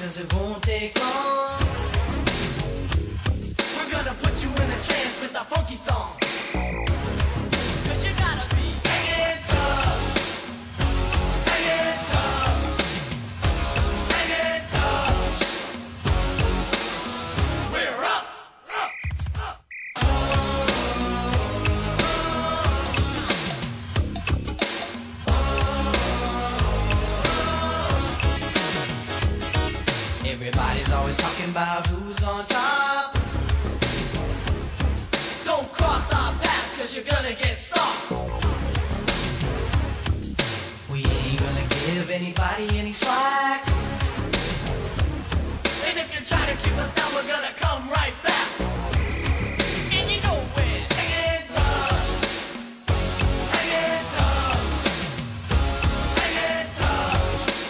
'cause it won't take long. We're gonna put you in a trance with a funky song. 'Cause you gotta be hanging tough, hanging tough, hanging tough. We're up, up, up. Everybody's always talking about who's on top. Don't cross our path, 'cause you're gonna get stopped. We ain't gonna give anybody any slack. And if you try to keep us down, we're gonna come right back. And you know we're hanging tough, hanging tough, hanging tough.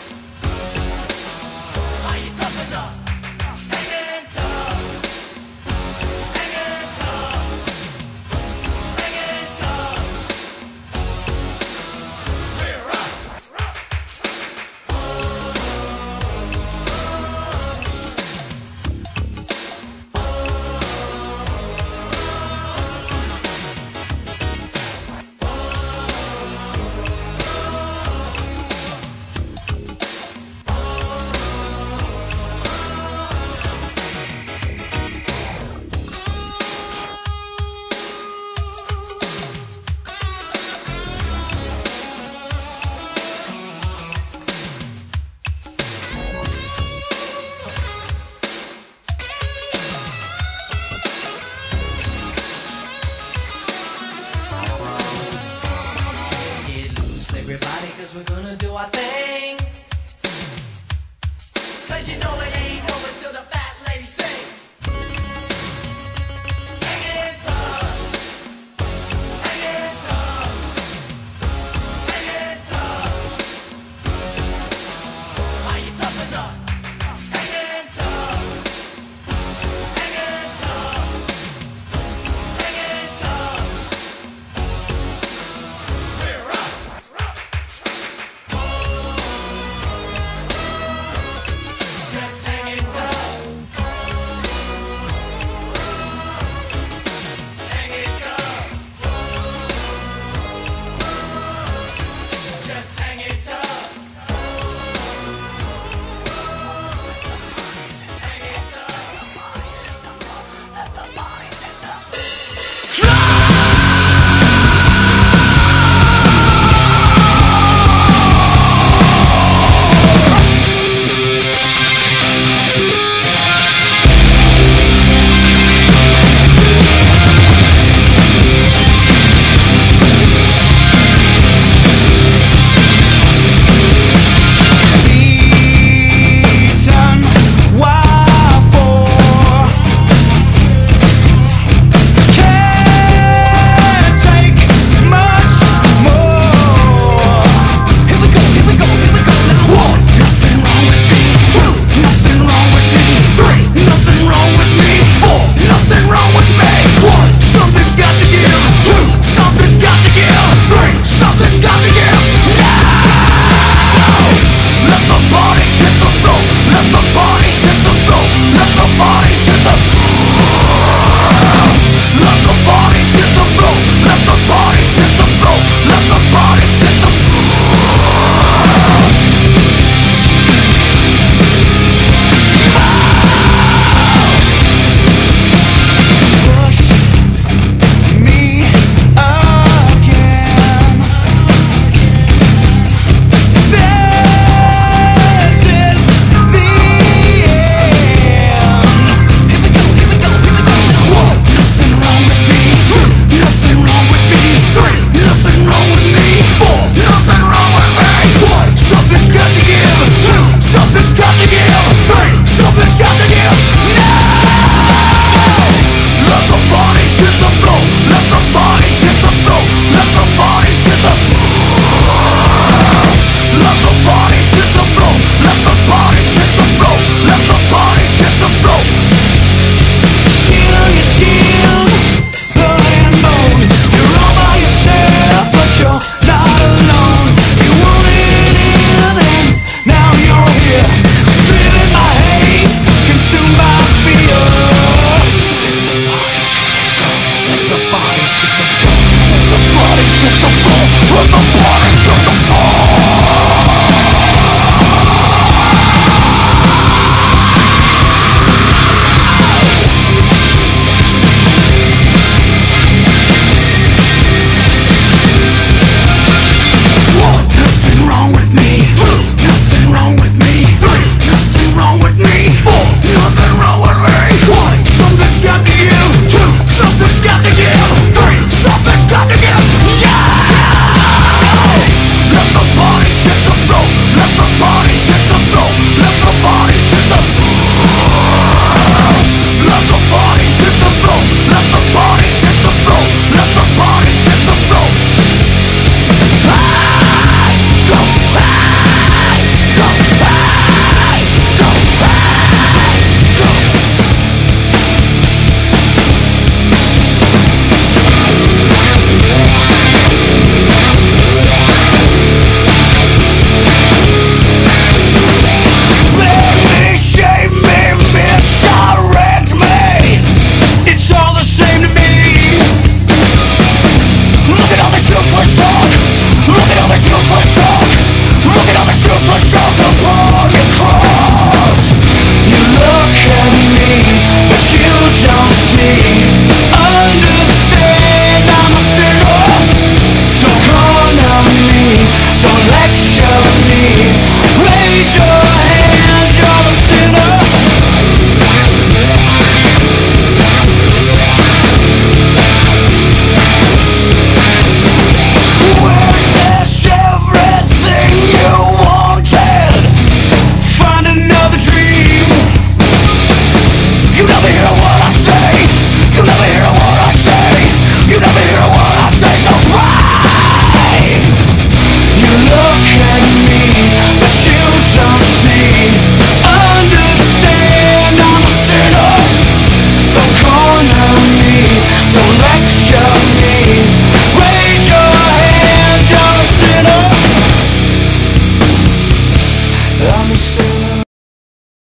Are you tough enough? Hanging tough, hanging tough, hanging tough. We're up, up, get loose, everybody, 'cause we're gonna do our thing. 'Cause you know it ain't